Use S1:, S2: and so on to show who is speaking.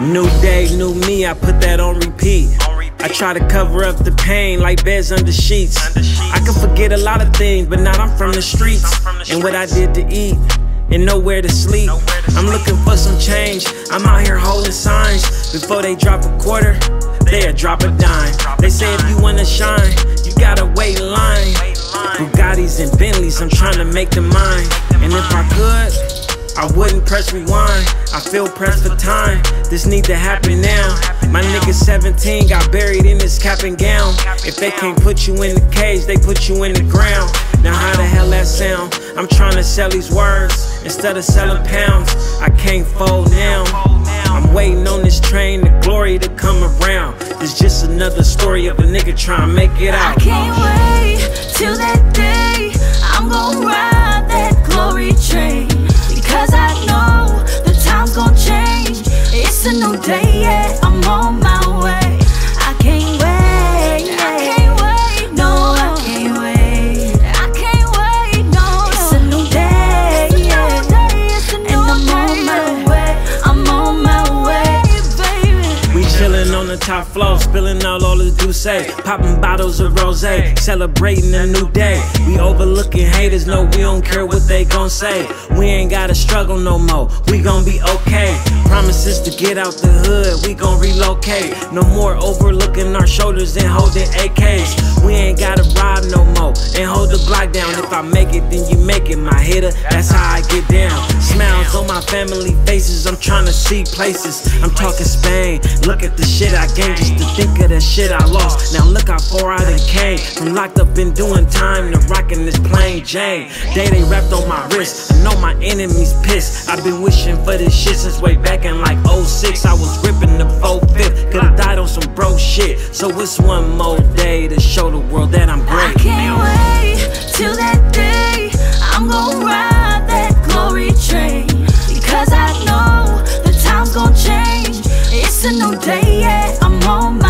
S1: New day, new me, I put that on repeat. I try to cover up the pain like beds under sheets. I can forget a lot of things, but now I'm from the streets. And what I did to eat and nowhere to sleep. I'm looking for some change, I'm out here holding signs. Before they drop a quarter, they'll drop a dime. They say if you wanna shine, you gotta wait in line. Bugattis and Bentleys, I'm trying to make them mine. And if I could, I wouldn't press rewind. I feel pressed for time, this need to happen now. My nigga 17 got buried in his cap and gown. If they can't put you in the cage, they put you in the ground. Now how the hell that sound? I'm trying to sell these words instead of selling pounds. I can't fold now. I'm waiting on this train, the glory to come around. It's just another story of a nigga trying to make it out.
S2: I can't wait till that day. I'm gonna ride that glory train, because I know the time's gonna change. It's a new day, yeah, I'm on my way. I can't wait, I can't wait, no, I can't wait. I can't wait, no, it's a new day, yeah, and I'm on my way, I'm on my way, baby.
S1: We chillin' on the top floor, spilling out all the douce, popping bottles of rosé, celebrating a new day. We overlooking haters, no, we don't care what they gon' say. We ain't gotta struggle no more, we gon' be okay. Promises to get out the hood, we gon' relocate. No more overlooking our shoulders and holding AKs. We ain't gotta ride no more and hold the Glock down. If I make it, then you make it, my hitter, that's how I get down. Smiles on my family faces, I'm trying to see places. I'm talking Spain, look at the shit I gained just to think of the shit I lost. Now look how far I done came, from locked up and doing time to rocking this plain Jane. They wrapped on my wrist, I know my enemies pissed. I've been wishing for this shit since way back in like 06. I was ripping the 4/5, could've died on some broke shit. So it's one more day to show the world that I'm great.
S2: I can't wait till that day. I'm gonna ride that glory train, because I know the time's gonna change. It's a new day, yeah, I'm on